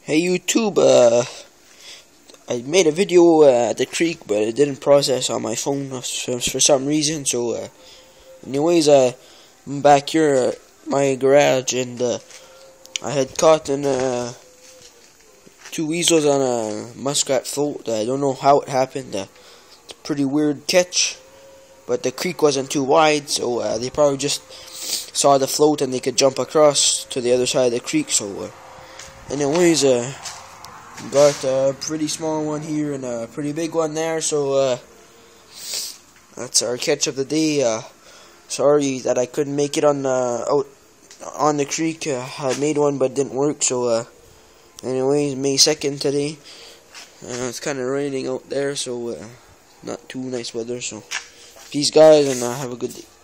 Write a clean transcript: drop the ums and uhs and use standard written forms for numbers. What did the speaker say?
Hey YouTube, I made a video at the creek, but it didn't process on my phone for some reason. So, anyways, I'm back here at my garage, and I had caught two weasels on a muskrat float. I don't know how it happened. It's a pretty weird catch, but the creek wasn't too wide, so they probably just saw the float and they could jump across to the other side of the creek. So, anyways, got a pretty small one here and a pretty big one there, so that's our catch of the day. Sorry that I couldn't make it on out on the creek. I made one but it didn't work. So anyways, May 2nd today. It's kind of raining out there, so not too nice weather. So peace guys, and have a good day.